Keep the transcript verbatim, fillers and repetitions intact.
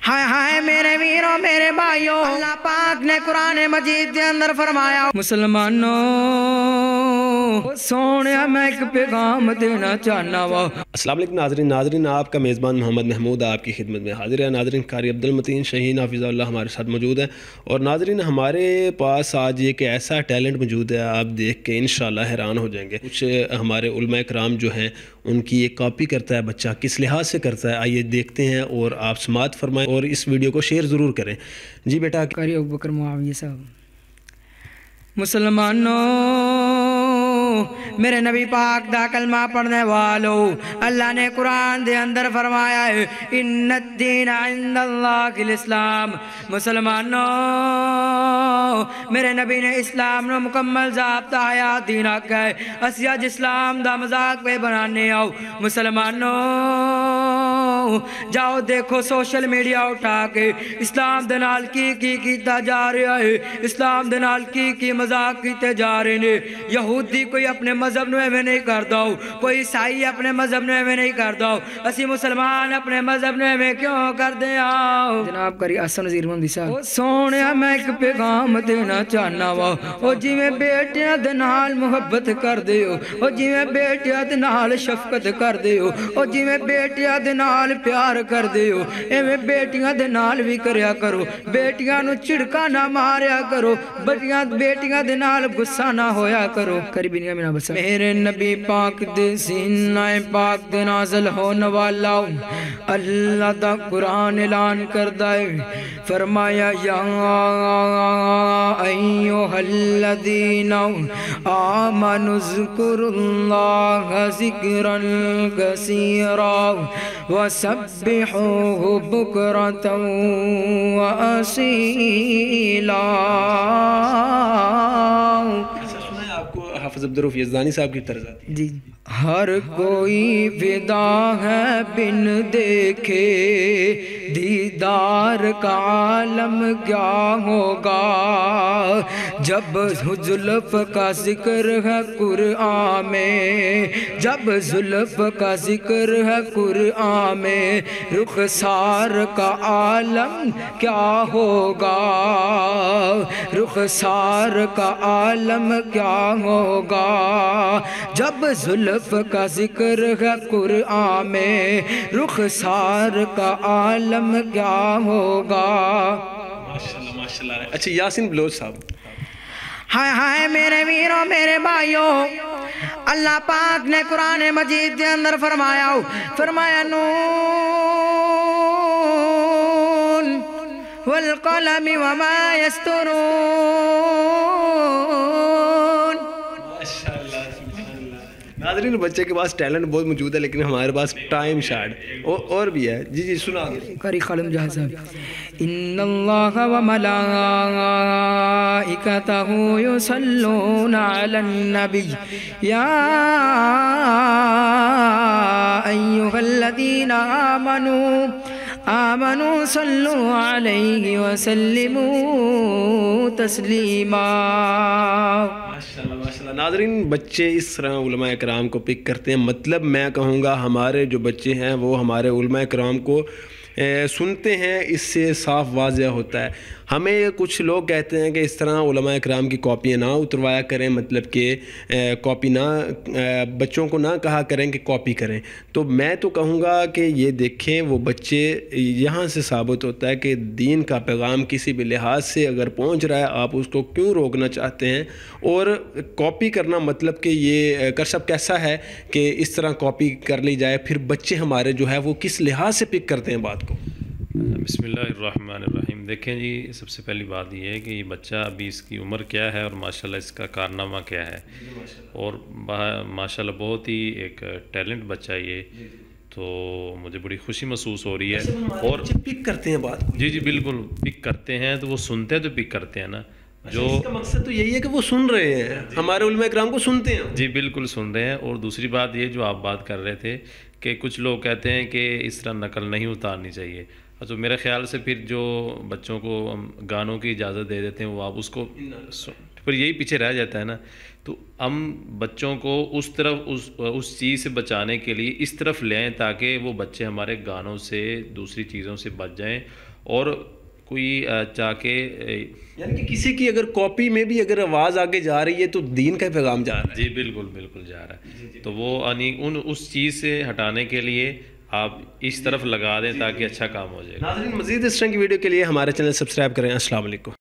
ہائے ہائے میرے ویروں میرے بھائیوں، اللہ پاک نے قرآن مجید کے اندر فرمایا مسلمانوں سونیا میں ایک پیغام دینا چاہنا وا۔ السلام علیکم ناظرین ناظرین آپ کا میزبان محمد محمود آپ کی خدمت میں حاضر ہے۔ ناظرین قاری عبدالمتین شہین حافظ اللہ ہمارے ساتھ موجود ہیں، اور ناظرین ہمارے پاس آج ایک ایسا ٹیلنٹ موجود ہے، آپ دیکھ کے انشاءاللہ حیران ہو جائیں گے۔ کچھ ہمارے علماء کرام جو ہیں ان کی ایک کاپی کرتا ہے بچہ، کس لحاظ سے کرتا ہے آئیے دیکھتے ہیں، اور آپ سماعت فرمائیں اور اس ویڈیو کو شیئر ضرور کریں۔ جی بیٹا قاری ابوبکر معاویہ صاحب۔ مسلمانوں میرے نبی پاک دا کلمہ پڑھنے والو، اللہ نے قرآن دے اندر فرمایا ہے ان الدین عند اللہ الاسلام۔ مسلمانوں میرے نبی نے اسلام نے مکمل ضابطہ حیات دین رکھا ہے، اسی اج اسلام دا مذاق پہ بنانے آؤ۔ مسلمانوں جاؤ دیکھو سوشل میڈیا اٹھا کے اسلام دے نال کی کی کیتا جا رہا ہے، اسلام دے نال کی کی مذاق کیتے جا رہے ہیں۔ یہودی کوئی اپنے مذہب نو ایویں نہیں کردا، کوئی عیسائی اپنے مذہب نو ایویں نہیں کردا، اسی مسلمان اپنے مذہب نو ایویں کیوں کردے آ؟ جناب قاری احسن نذیر محمدی صاحب۔ او سونیا میں ایک پیغام دینا چاہنا وا، او جویں بیٹیاں دے نال محبت کردے ہو، او جویں بیٹیاں دے نال شفقت کردے ہو، او جویں بیٹیاں دے نال پیار کردے ہو، ایویں بیٹیاں دے نال بھی کریا کرو۔ بیٹیاں نو چڑکا نہ ماریا کرو، بیٹیاں بیٹیاں دے نال غصہ نہ ہویا کرو۔ قریبی نگاہ میں بس میرے نبی پاک دے سینہ پاک دے نازل ہونے والا اللہ دا قرآن اعلان کردہ ہے، فرمایا یا ایھا الذین آمنوا اذکروا اللہ ذکرا کثیرا وسبحوہ بکرۃ وأصیلا۔ حافظ عبدالرؤف یزدانی صاحب کی طرز آتی ہے جی۔ ہر کوئی فدا ہے بن دیکھے دیدار کا عالم کیا ہوگا، جب زلف کا ذکر ہے قرآن میں، جب زلف کا ذکر ہے قرآن میں، رخسار کا عالم کیا ہوگا، رخسار کا عالم کیا ہوگا، جب زلف کا ذکر ہے قرآن میں، رخسار کا عالم کیا ہوگا۔ ماشاءاللہ ماشاءاللہ۔ اچھا یاسین بلوچ صاحب۔ ہائے ہائے میرے ویروں میرے بھائیوں، اللہ پاک نے قرآن مجید کے اندر فرمایا فرمایا نون والقلم وما یسطرون۔ ناظرین بچے کے پاس ٹیلنٹ بہت موجود ہے، لیکن ہمارے پاس ٹائم شارٹ اور بھی ہے۔ جی جی سنا دیں۔ قاری خالد جہاز صاحب۔ ان اللہ و ملائکتہ یصلون علی النبی یا ایھا الذین آمنوا آمنوا صلوا علیہ وسلموا تسلیما۔ ماشاءاللہ ماشاءاللہ۔ ناظرین بچے اس طرح علماء کرام کو پک کرتے ہیں، مطلب میں کہوں گا ہمارے جو بچے ہیں وہ ہمارے علماء کرام کو سنتے ہیں، اس سے صاف واضح ہوتا ہے۔ ہمیں کچھ لوگ کہتے ہیں کہ اس طرح علماء کرام کی کاپیاں نہ اتروایا کریں، مطلب کہ کاپی نہ بچوں کو نہ کہا کریں کہ کاپی کریں، تو میں تو کہوں گا کہ یہ دیکھیں وہ بچے، یہاں سے ثابت ہوتا ہے کہ دین کا پیغام کسی بھی لحاظ سے اگر پہنچ رہا ہے آپ اس کو کیوں روکنا چاہتے ہیں، اور کاپی کرنا مطلب کہ یہ کرسب کیسا ہے کہ اس طرح کاپی کر لی جائے، پھر بچے ہمارے جو ہے وہ کس لحاظ سے پک کرتے ہیں بات کو۔ بسم اللہ الرحمن الرحیم۔ دیکھیں جی سب سے پہلی بات یہ ہے کہ یہ بچہ ابھی اس کی عمر کیا ہے اور ماشاءاللہ اس کا کارنامہ کیا ہے، اور ماشاءاللہ بہت ہی ایک ٹیلنٹ بچہ ہے یہ، تو مجھے بڑی خوشی محسوس ہو رہی ہے۔ اور پک کرتے ہیں بات کو۔ جی جی بالکل پک کرتے ہیں، تو وہ سنتے ہیں تو پک کرتے ہیں نا، جو اس کا مقصد تو یہی ہے کہ وہ سن رہے ہیں، ہمارے علماء کرام کو سنتے ہیں۔ جی بالکل سن رہے ہیں۔ اور دوسری بات یہ جو آپ بات کر رہے تھے کہ کچھ لوگ کہتے ہیں کہ اس طرح نقل نہیں اتارنی چاہیے، تو میرے خیال سے پھر جو بچوں کو گانوں کی اجازت دے دیتے ہیں وہ آپ اس کو پر یہی پیچھے رہ جاتا ہے نا. تو ہم بچوں کو اس طرف اس اس چیز سے بچانے کے لیے اس طرف لیں تاکہ وہ بچے ہمارے گانوں سے دوسری چیزوں سے بچ جائیں. اور کوئی چاہ کے یعنی کہ کسی کی اگر کاپی میں بھی اگر آواز آگے جا رہی ہے تو دین کا پیغام جا رہا ہے. جی بالکل بالکل جا رہا ہے. تو وہ یعنی ان اس چیز سے ہٹانے کے لیے آپ اس طرف لگا دیں تاکہ اچھا کام ہو جائے. ناظرین مزید اس طرح کی ویڈیو کے لیے ہمارے چینل سبسکرائب کریں. السلام علیکم.